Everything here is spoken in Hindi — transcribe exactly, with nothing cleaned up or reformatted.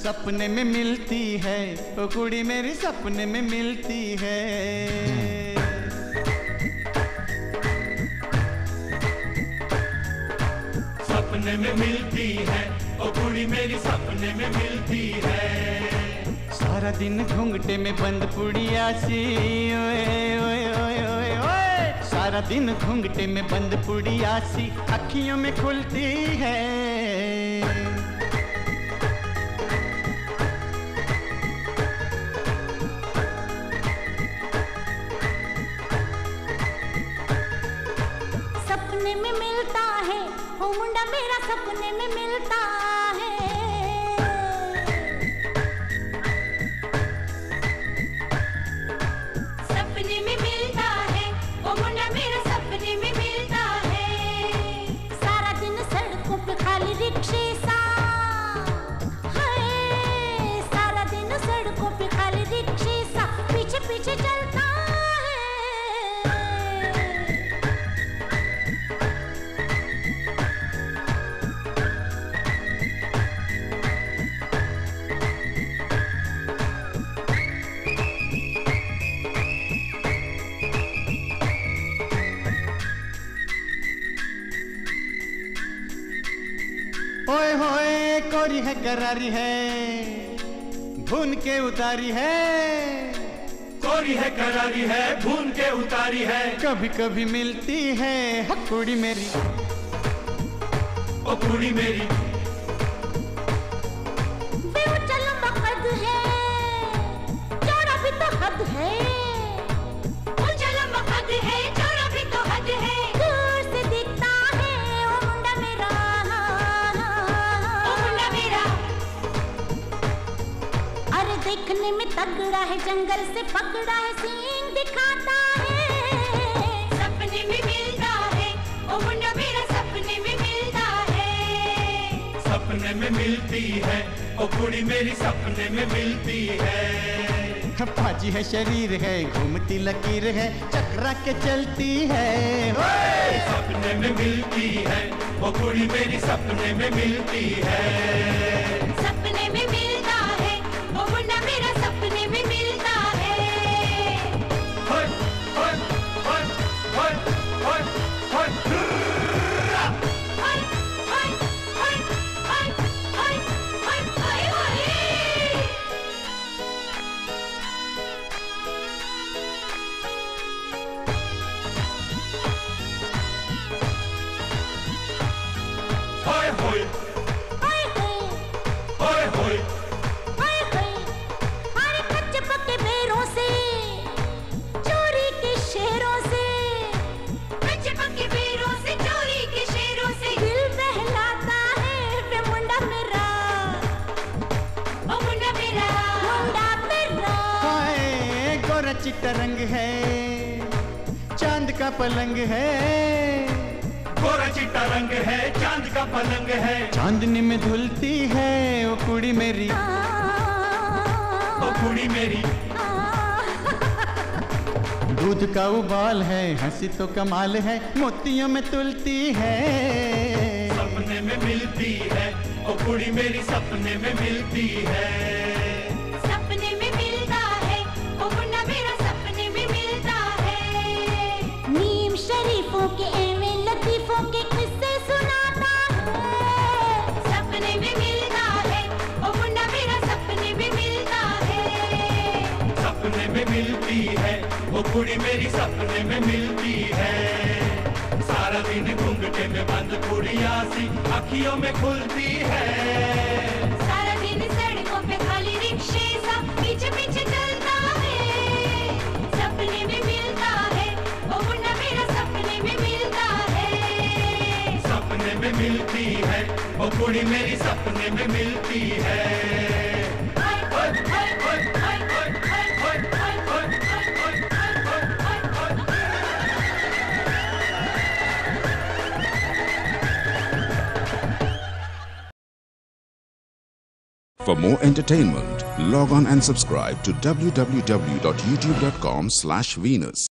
सपने में मिलती है, ओ कुड़ी मेरी सपने में मिलती है। सपने में मिलती है, ओ कुड़ी मेरी सपने में मिलती है। सारा दिन घूंघटे में बंद पुड़िया सी, ओए ओए ओए ओए ओए। सारा दिन घूंघटे में बंद पुड़िया सी अखियों में खुलती है। सपने में मिलता है, ओ मुंडा मेरा सपने में मिलता है। सपने में मिलता है, ओ मुंडा मेरा सपने में मिलता है। सारा दिन सड़कों पे खाली रिक्शे सा है, सारा दिन सड़कों पे खाली रिक्शे सा पीछे पीछे चलता है। ओए होए कोरी है करारी है, भून के उतारी है। कोरी है करारी है, भून के उतारी है। कभी कभी मिलती है कुड़ी मेरी, ओ कुड़ी मेरी। बेऊंचा लंबा कद है, चौड़ा भी तो हद है। ऊंचा लंबा कद है, चौड़ा भी तो हद है। दूर से दिखता है ओ मुंडा मेरा, ओ मुंडा मेरा। अरे देखने में तगड़ा है, जंगल से पकड़ा है, सींग दिखाता है। सपने में मिलता है, ओ मुंडा मेरा सपने में मिलता है। सपने में मिलती है, ओ कुड़ी मेरी सपने में मिलती है। फाजी है शरीर है, घूमती लकीर है, चकरा के चलती है। ओए! सपने में मिलती है, ओ कुड़ी मेरी सपने में मिलती है। सपने में मिलता है, ओ मुंडा मेरा सपने में मिलता है। होय होय होय होय होय होय। हाय हाय हाय हाय हाय हाय हाय हाय। होय होय हाय हाय होय होय। हाय हाय। अरे कच्चे पक्के बेरों से, चोरी के शेरों से, कच्चे पक्के बेरों से, चोरी के शेरों से दिल बहलाता है वे मुंडा मेरा, ओ मुंडा मेरा, मुंडा मेरा। हाय गोरा चिट्टा रंग है, चांद का पलंग है। गोरा चिट्टा रंग है, चांद का पलंग है। चांदनी में धुलती है ओ कुड़ी मेरी, ओ कुड़ी मेरी। दूध का उबाल है, हंसी तो कमाल है, मोतियों में तुलती है। सपने में मिलती है, ओ कुड़ी मेरी सपने में मिलती है। सपने में मिलता है, ओ मुंडा मेरा सपने में मिलता है। नीम शरीफों के एवें लतीफों के किस्से सुनाता है। सपने में मिलता है, ओ मुंडा मेरा सपने में मिलता है। सपने में मिलती है, ओ कुड़ी मेरी सपने में मिलती है। सारा दिन घूंघटे में बंद पुड़िया सी अखियों में खुलती है। सारा दिन सड़कों पे खाली रिक्शे सा पीछे पीछे चलता है। सपने में मिलता है, ओ मुंडा मेरा सपने में मिलता है। सपने में मिलती है, ओ कुड़ी मेरी सपने में मिलती है। हाय हाय हाय हाय हाय हाय हाय हाय हाय हाय हाय हाय हाय हाय। For more entertainment, log on and subscribe to w w w dot youtube dot com slash Venus.